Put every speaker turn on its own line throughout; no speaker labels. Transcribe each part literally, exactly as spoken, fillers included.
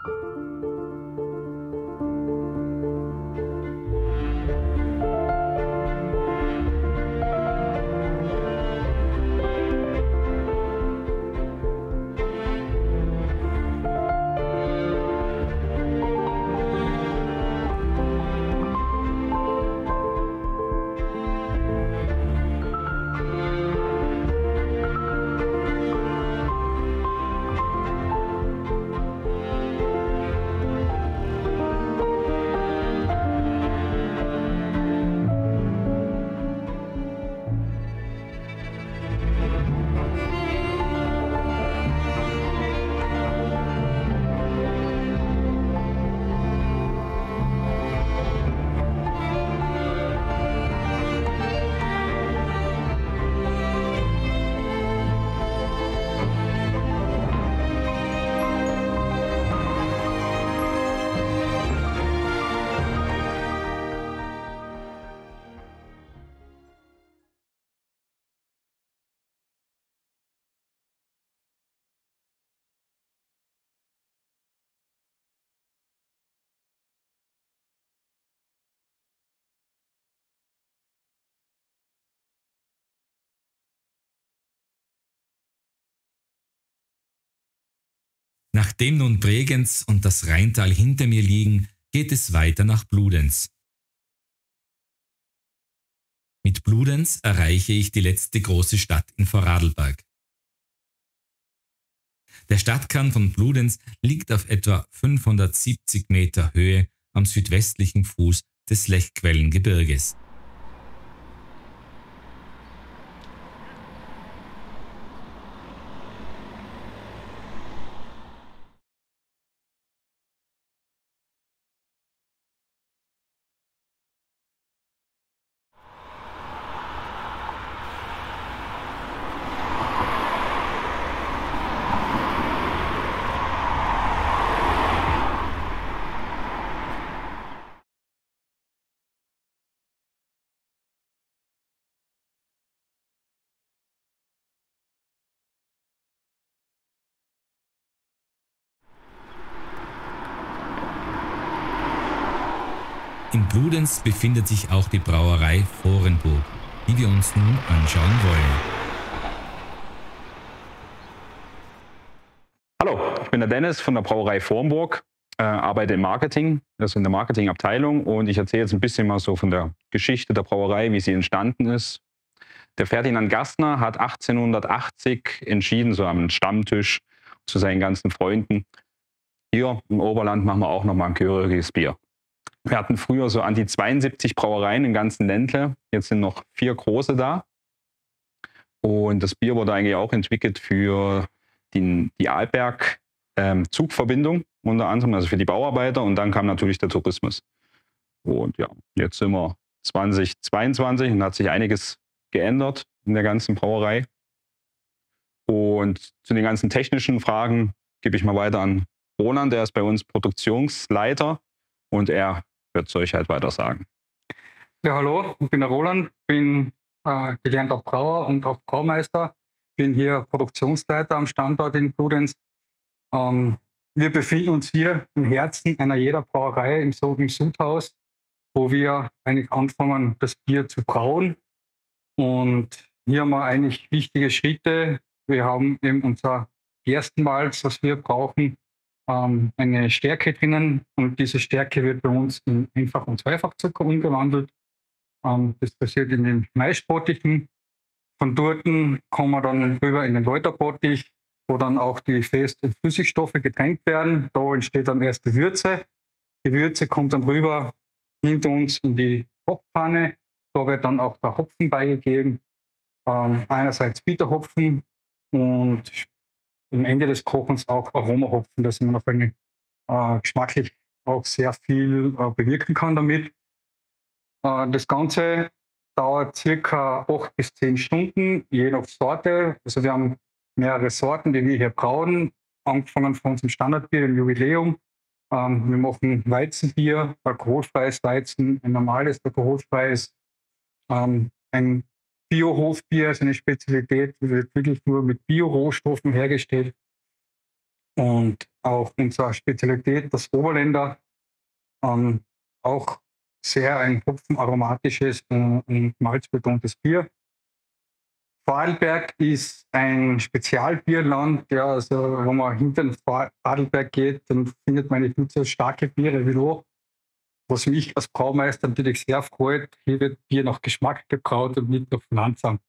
Nachdem nun Bregenz und das Rheintal hinter mir liegen, geht es weiter nach Bludenz. Mit Bludenz erreiche ich die letzte große Stadt in Vorarlberg. Der Stadtkern von Bludenz liegt auf etwa fünfhundertsiebzig Meter Höhe am südwestlichen Fuß des Lechquellengebirges. In Bludenz befindet sich auch die Brauerei Vorenburg, die wir uns nun anschauen wollen.
Hallo, ich bin der Dennis von der Brauerei Vorenburg, äh, arbeite im Marketing, also in der Marketingabteilung, und ich erzähle jetzt ein bisschen mal so von der Geschichte der Brauerei, wie sie entstanden ist. Der Ferdinand Gerstner hat achtzehnhundertachtzig entschieden, so am Stammtisch zu seinen ganzen Freunden: Hier im Oberland machen wir auch noch mal ein gehöriges Bier. Wir hatten früher so an die zweiundsiebzig Brauereien im ganzen Ländle. Jetzt sind noch vier große da. Und das Bier wurde eigentlich auch entwickelt für die, die Arlberg-Zugverbindung, ähm, unter anderem, also für die Bauarbeiter. Und dann kam natürlich der Tourismus. Und ja, jetzt sind wir zweitausendzweiundzwanzig und hat sich einiges geändert in der ganzen Brauerei. Und zu den ganzen technischen Fragen gebe ich mal weiter an Roland, der ist bei uns Produktionsleiter, und er wird es euch halt weiter sagen.
Ja, hallo, ich bin der Roland, bin äh, gelernter Brauer und auch Braumeister, bin hier Produktionsleiter am Standort in Bludenz. Ähm, wir befinden uns hier im Herzen einer jeder Brauerei im so im Sudhaus, wo wir eigentlich anfangen, das Bier zu brauen. Und hier haben wir eigentlich wichtige Schritte. Wir haben eben unser Gerstenmalz, was wir brauchen, ähm, eine Stärke drinnen, und diese Stärke wird bei uns in Einfach- und Zweifachzucker umgewandelt. Ähm, das passiert in den Maisbottichen. Von dort kommen wir dann rüber in den Läuterbottich, wo dann auch die Fest- und Flüssigstoffe getränkt werden. Da entsteht dann erst die Würze. Die Würze kommt dann rüber hinter uns in die Hopfpfanne. Da wird dann auch der Hopfen beigegeben. Ähm, einerseits Bitterhopfen und am Ende des Kochens auch Aromahopfen, dass man auf eine äh, geschmacklich auch sehr viel äh, bewirken kann damit. Äh, das Ganze dauert circa acht bis zehn Stunden, je nach Sorte. Also wir haben mehrere Sorten, die wir hier brauen, angefangen von unserem Standardbier, dem Jubiläum. Ähm, wir machen Weizenbier, alkoholfreies Weizen, ein normales alkoholfreies, ähm, ein Bio-Hofbier ist eine Spezialität, die wird wirklich nur mit Bio-Rohstoffen hergestellt. Und auch unsere Spezialität, das Oberländer, ähm, auch sehr ein hopfenaromatisches und, und malzbetontes Bier. Vorarlberg ist ein Spezialbierland, ja, also wenn man hinter den Vorarlberg geht, dann findet man nicht so starke Biere wie da. Was mich als Braumeister natürlich sehr freut, hier wird Bier nach Geschmack gebraut und nicht nach Finanzamt.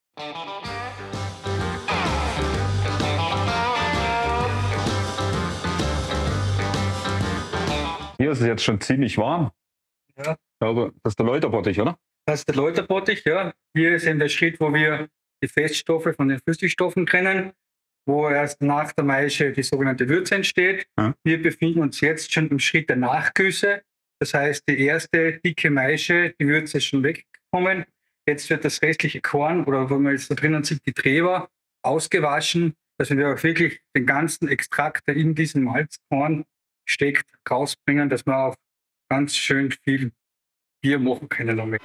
Hier ist es jetzt schon ziemlich warm.
Ja.
Ich glaube, das ist der Läuterbottich, oder?
Das ist der Läuterbottich, ja. Hier ist eben der Schritt, wo wir die Feststoffe von den Flüssigstoffen trennen, wo erst nach der Maische die sogenannte Würze entsteht.
Ja.
Wir befinden uns jetzt schon im Schritt der Nachgüsse. Das heißt, die erste dicke Maische, die Würze ist schon weggekommen. Jetzt wird das restliche Korn, oder wo man jetzt da drinnen sieht, die Treber, ausgewaschen, dass wir auch wirklich den ganzen Extrakt, der in diesem Malzkorn steckt, rausbringen, dass wir auch ganz schön viel Bier machen können damit.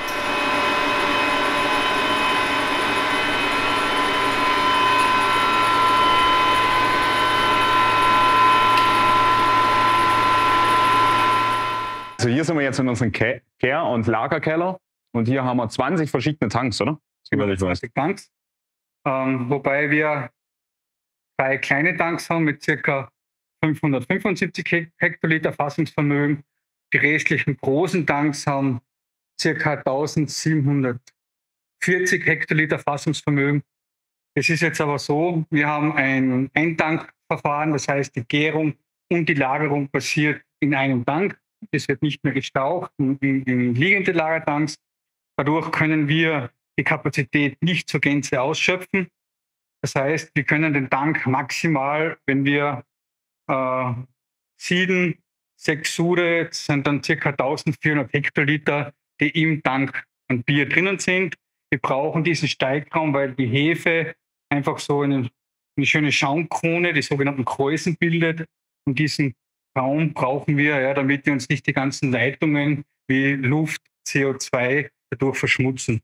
Also hier sind wir jetzt in unserem Ke- Kehr- und Lagerkeller und hier haben wir zwanzig verschiedene Tanks, oder?
Über zwanzig Tanks, ähm, wobei wir drei kleine Tanks haben mit ca. fünfhundertfünfundsiebzig Hek- Hektoliter Fassungsvermögen. Die restlichen großen Tanks haben ca. eintausendsiebenhundertvierzig Hektoliter Fassungsvermögen. Es ist jetzt aber so, wir haben ein Eintankverfahren, das heißt, die Gärung und die Lagerung passiert in einem Tank. Es wird nicht mehr gestaucht in, in, in liegende Lagertanks. Dadurch können wir die Kapazität nicht zur Gänze ausschöpfen. Das heißt, wir können den Tank maximal, wenn wir äh, sieden, sechs Sude, das sind dann ca. eintausendvierhundert Hektoliter, die im Tank an Bier drinnen sind. Wir brauchen diesen Steigraum, weil die Hefe einfach so eine, eine schöne Schaumkrone, die sogenannten Kräusen bildet. Und diesen Raum brauchen wir, ja, damit wir uns nicht die ganzen Leitungen wie Luft, C O zwei dadurch verschmutzen.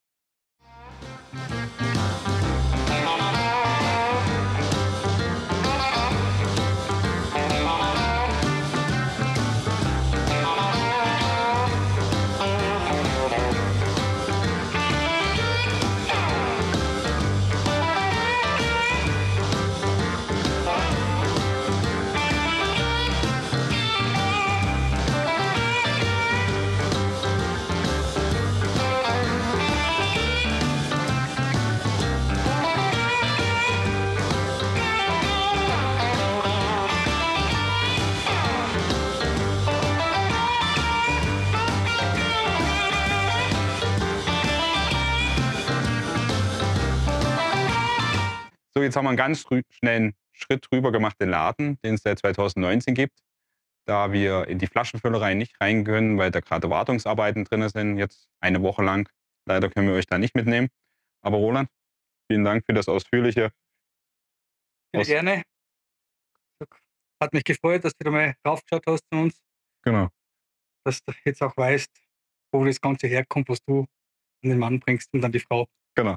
So, jetzt haben wir einen ganz rü- schnellen Schritt rüber gemacht, den Laden, den es seit zweitausendneunzehn gibt. Da wir in die Flaschenfüllerei nicht rein können, weil da gerade Wartungsarbeiten drin sind, jetzt eine Woche lang. Leider können wir euch da nicht mitnehmen. Aber Roland, vielen Dank für das ausführliche.
Sehr
Aus-
gerne. Hat mich gefreut, dass du da mal raufgeschaut hast zu uns,
Genau.
dass du jetzt auch weißt, wo das Ganze herkommt, was du an den Mann bringst und dann die Frau.
Genau.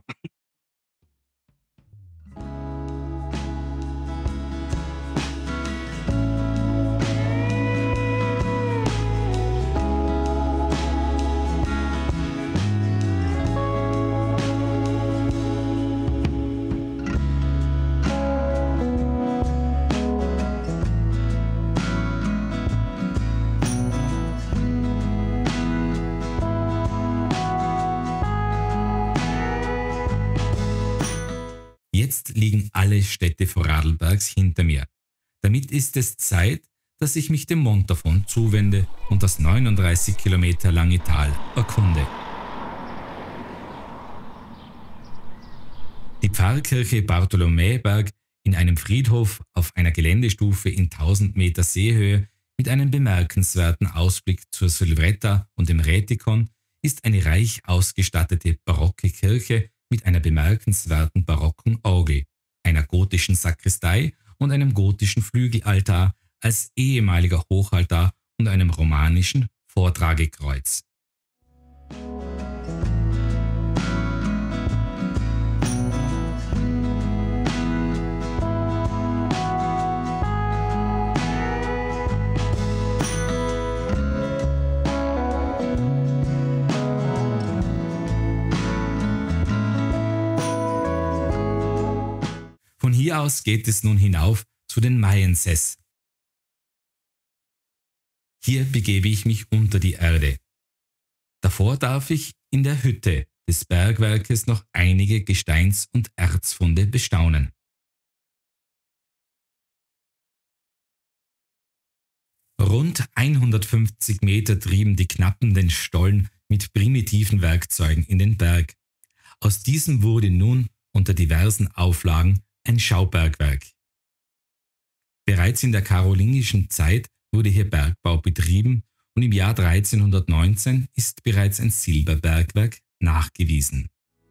Jetzt liegen alle Städte Vorarlbergs hinter mir. Damit ist es Zeit, dass ich mich dem Montafon zuwende und das neununddreißig Kilometer lange Tal erkunde. Die Pfarrkirche Bartholomäberg in einem Friedhof auf einer Geländestufe in tausend Meter Seehöhe mit einem bemerkenswerten Ausblick zur Silvretta und dem Rätikon ist eine reich ausgestattete barocke Kirche mit einer bemerkenswerten barocken Orgel, einer gotischen Sakristei und einem gotischen Flügelaltar als ehemaliger Hochaltar und einem romanischen Vortragekreuz. hier aus geht es nun hinauf zu den Maiensäß. Hier begebe ich mich unter die Erde. Davor darf ich in der Hütte des Bergwerkes noch einige Gesteins- und Erzfunde bestaunen. Rund hundertfünfzig Meter trieben die Knappen den Stollen mit primitiven Werkzeugen in den Berg. Aus diesem wurde nun unter diversen Auflagen ein Schaubergwerk. Bereits in der karolingischen Zeit wurde hier Bergbau betrieben und im Jahr dreizehnhundertneunzehn ist bereits ein Silberbergwerk nachgewiesen.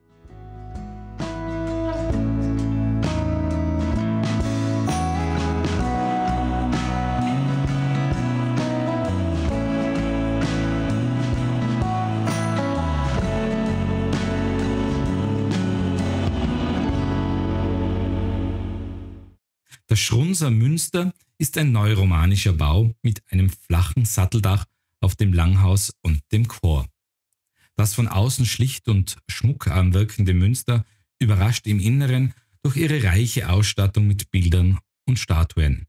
Das Schrunser Münster ist ein neuromanischer Bau mit einem flachen Satteldach auf dem Langhaus und dem Chor. Das von außen schlicht und schmuckarm wirkende Münster überrascht im Inneren durch ihre reiche Ausstattung mit Bildern und Statuen.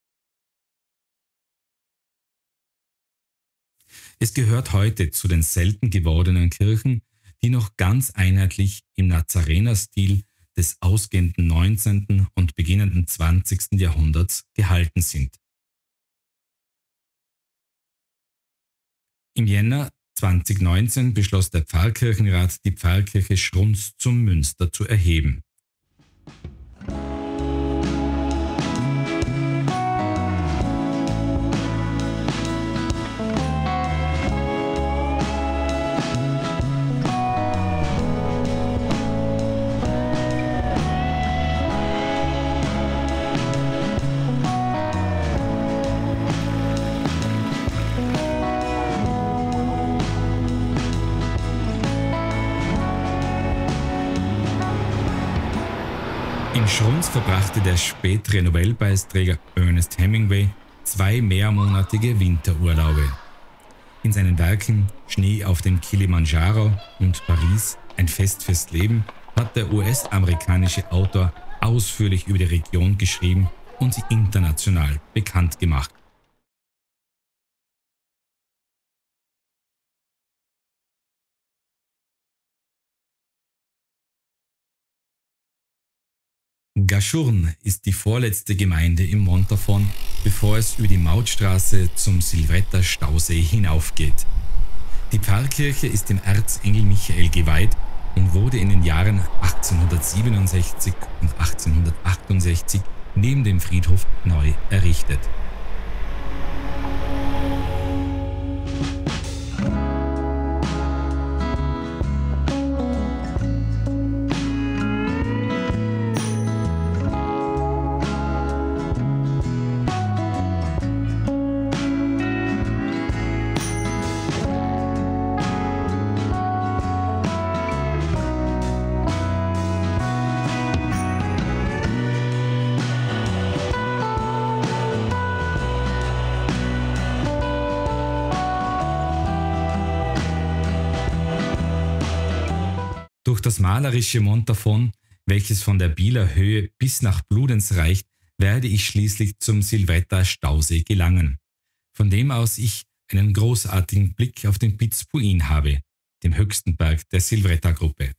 Es gehört heute zu den selten gewordenen Kirchen, die noch ganz einheitlich im Nazarenerstil des ausgehenden neunzehnten und beginnenden zwanzigsten Jahrhunderts gehalten sind. Im Jänner zweitausendneunzehn beschloss der Pfarrkirchenrat, die Pfarrkirche Schrunz zum Münster zu erheben. In Schrunz verbrachte der spätere Nobelpreisträger Ernest Hemingway zwei mehrmonatige Winterurlaube. In seinen Werken Schnee auf dem Kilimanjaro und Paris, ein Fest fürs Leben, hat der U S-amerikanische Autor ausführlich über die Region geschrieben und sie international bekannt gemacht. Gaschurn ist die vorletzte Gemeinde im Montafon, bevor es über die Mautstraße zum Silvretta Stausee hinaufgeht. Die Pfarrkirche ist dem Erzengel Michael geweiht und wurde in den Jahren achtzehnhundertsiebenundsechzig und achtzehnhundertachtundsechzig neben dem Friedhof neu errichtet. Durch das malerische Montafon, welches von der Bieler Höhe bis nach Bludenz reicht, werde ich schließlich zum Silvretta Stausee gelangen, von dem aus ich einen großartigen Blick auf den Piz Puin habe, dem höchsten Berg der Silvretta-Gruppe.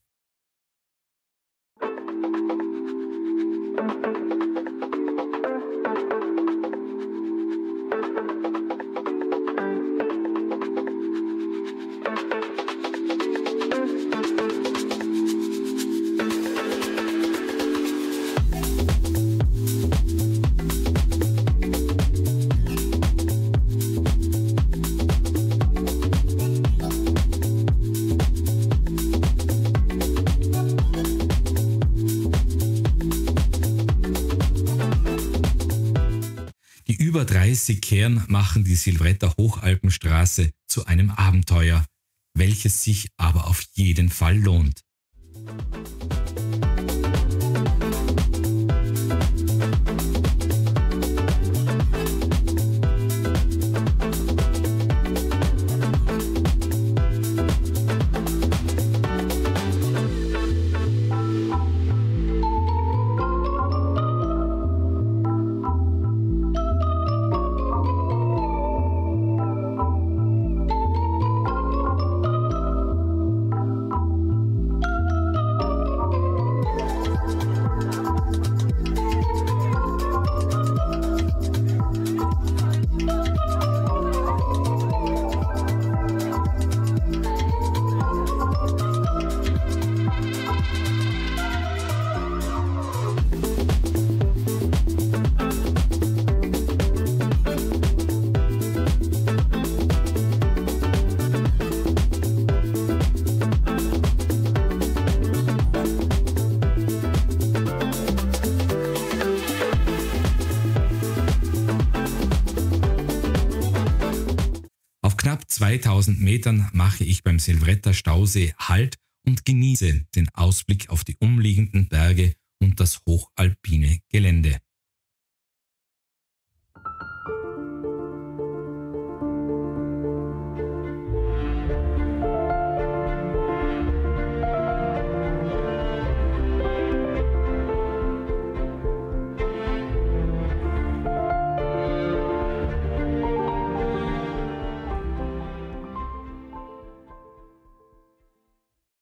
Über dreißig Kehren machen die Silvretta Hochalpenstraße zu einem Abenteuer, welches sich aber auf jeden Fall lohnt. knapp zweitausend Metern mache ich beim Silvretta Stausee Halt und genieße den Ausblick auf die umliegenden Berge und das hochalpine Gelände.